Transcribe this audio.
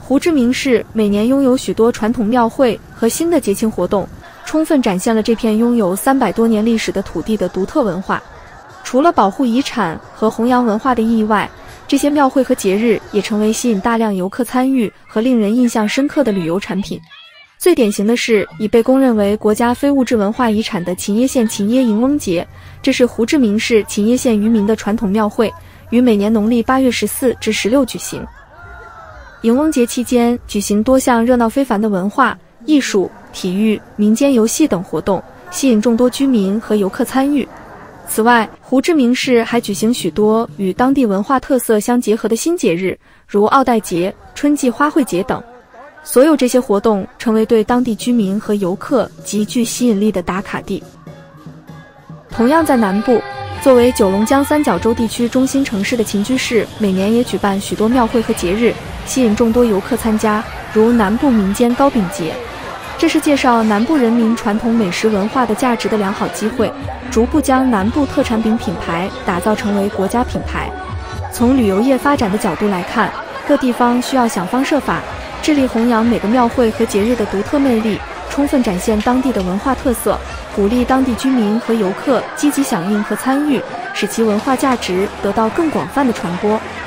胡志明市每年拥有许多传统庙会和新的节庆活动，充分展现了这片拥有300多年历史的土地的独特文化。除了保护遗产和弘扬文化的意义外，这些庙会和节日也成为吸引大量游客参与和令人印象深刻的旅游产品。最典型的是已被公认为国家非物质文化遗产的秦耶县秦耶迎翁节，这是胡志明市秦耶县渔民的传统庙会，于每年农历8月14至16举行。迎翁节期间举行多项热闹非凡的文化、艺术、体育、民间游戏等活动，吸引众多居民和游客参与。此外，胡志明市还举行许多与当地文化特色相结合的新节日，如奥黛节、春季花卉节等。所有这些活动成为对当地居民和游客极具吸引力的打卡地。同样在南部，作为九龙江三角洲地区中心城市的秦居市，每年也举办许多庙会和节日，吸引众多游客参加，如南部民间糕饼节。这是介绍南部人民传统美食文化的价值的良好机会，逐步将南部特产饼品牌打造成为国家品牌。从旅游业发展的角度来看，各地方需要想方设法，致力弘扬每个庙会和节日的独特魅力，充分展现当地的文化特色，鼓励当地居民和游客积极响应和参与，使其文化价值得到更广泛的传播。